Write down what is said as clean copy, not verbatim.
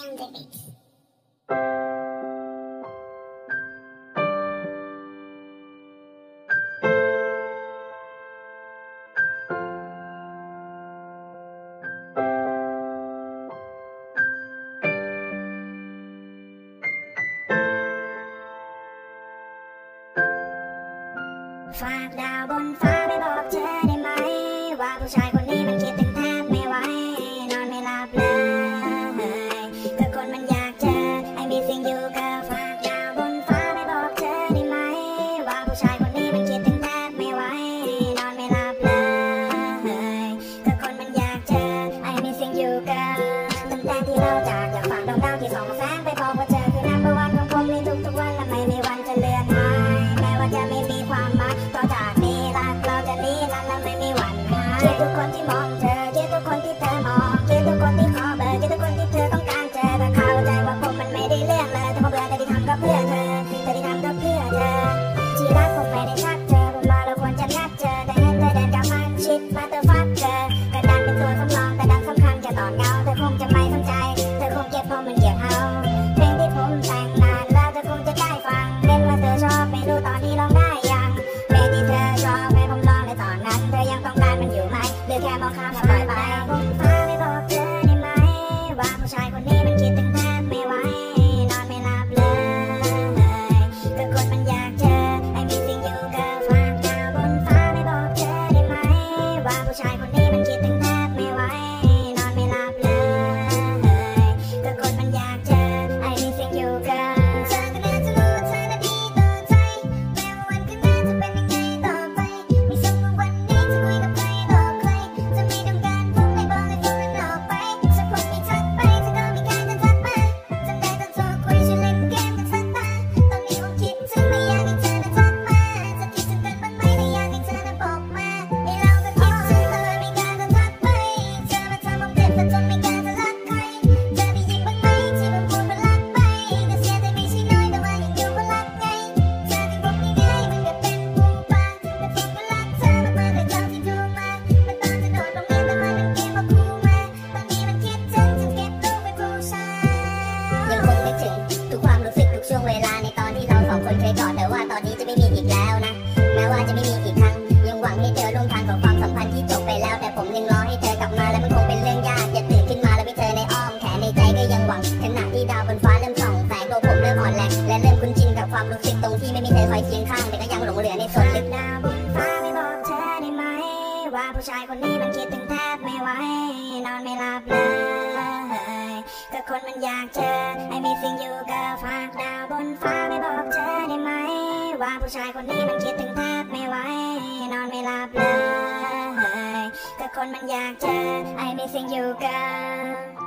and the beats. ฝากดาวบนฟ้าไปบอกเธอได้ไหมว่าผู้ชายคนนี้มันคิดถึงแทบไม่ไหวนอนไม่หลับเลยก็คนมันอยากเจอไอ้มีสิ่งอยู่กับฝากดาวบนฟ้าไปบอกเธอได้ไหมว่าผู้ชายคนนี้มันคิดถึงแทบไม่ไหวนอนไม่หลับเลยก็คนมันอยากเจอไอ้มีสิ่งอยู่กับตั้งแต่ที่เราจากฝากดวงดาวที่ส่องแสงไปบอกว่าเธอคือ number one ของผมในทุกๆวันและไม่มีวันจะเลือนหายแม้ว่าจะไม่มีความหมายต่อจากนี้รักเราจะดีนั้นและไม่มีวันหายเกลียดทุกคนที่มองเธอเกลียดทุกคนที่เธอมองเกลียดทุกคนที่ขอเบอร์เกลียดทุกคนที่เธอต้องการเจอแต่เข้าใจว่าผมมันไม่ได้เรื่องเลยแต่ผมเบื่อแต่ที่ทำก็เพื่อเธอแต่ที่ทำก็เพื่อเธอที่รักผมไม่ได้ชักเธอผมรอเราควรจะนัดเจอแต่เห็นเธอเดินกลับมาชิดมาเธอฟัดเธอกระดานเป็นตัวสำรองแต่ดังสำคัญแค่ตอนเงาเธอคงจะไม่สนใจเธอคงเก็บผมมันเกี่ยวเอาเพลงที่ผมแต่งนานแล้วเธอคงจะได้ฟังเล่นว่าเธอชอบไม่รู้ตอนนี้ร้องได้ยังเพลงที่เธอชอบให้ผมร้องในตอนนั้นเธอยังต้องการมันอยู่ไหมหรือแค่มองข้ามและปล่อยไปบนฟ้าไม่บอกเธอได้ไหมว่าผู้ชายคนนี้มันคิดถึงแทบไม่ไหวนอนไม่หลับเลยก็คนมันอยากเจอไอ้มีสิ่งอยู่กับฝากดาวบนฟ้าไม่บอกเธอได้ไหมว่าผู้ชายคนนี้มันคิดถึงแทบไม่ไหวนอนไม่หลับเลยก็คนมันอยากเจอไอ้มีสิ่งอยู่กับเธอก็น่าจะรู้ว่าเธอน่ะดีต่อใจแม้ว่าวันข้างหน้าจะเป็นยังไงต่อไปไม่สมกับวันนี้จะคุยกับใครต่อใครจะไม่ต้องการผมไม่บอกให้ฟังมันออกไปฉันคงไม่ทักไปเธอก็มีการจะทักมาจำได้ตอนโทรคุยฉันเล่นเกมกันสักตาตอนนี้ผมคิดถึงไม่อยากให้เธอน่ะทักมาจะคิดถึงกันบ้างไหมไม่อยากให้เธอน่ะบอกมาไอ้เราก็คิดถึงเธอไม่กล้าจะทักไปเธอมาทำผมเจ็บแต่จนไม่กล้าจะรักใครเธอได้ยินบ้างไหมที่ผมพูดมันรักไปก็เสียใจไม่ใช่น้อยแต่ว่ายังอยู่ก็รักไงเธอที่ผมง่ายๆมันก็เป็นภูมิปากแต่ผมก็รักเธอมากๆเลยเท่าที่ดูมามันตอนจะโดดลงเรียนแต่ว่ามันเกมมาคู่มาตอนนี้มันคิดถึงจนเก็บตัวเป็นผู้ชายยังคงนึกถึงทุกความรู้สึกทุกช่วงเวลาในตอนที่เราสองคนเคยกอดแต่ว่าตอนนี้จะไม่มีอีกแล้วนะแม้ว่าจะไม่มีอีกครั้งยังหวังให้เธอร่วมทางของความสัมพันธ์ที่จบไปแล้วแต่ผมยังรอให้เธอกลับมาและมันคงเป็นเรื่องยากอย่าตื่นขึ้นมาแล้วมีเธอในอ้อมแขนในใจก็ยังหวังขณะที่ดาวบนฟ้าเริ่มส่องแสงตัวผมเริ่มอ่อนแรงและเริ่มคุ้นชินกับความรู้สึกตรงที่ไม่มีเธอคอยเคียงข้างแต่ก็ยังหลงเหลือในส่วนลึกดาวบนฟ้าไม่บอกเธอได้ไหมว่าผู้ชายคนนี้มันคิดถึงแทบไม่ไหวนอนไม่หลับเลยก็คนมันอยากเจอไอ้มีสิ่งอยู่กับฝากดาวบนฟ้าไม่บอกเธอได้ไหมว่าผู้ชายคนนี้มันคิดถึงแทบไม่ไหวนอนไม่หลับเลยก็คนมันอยากเจอไอ้มีสิ่งอยู่กับ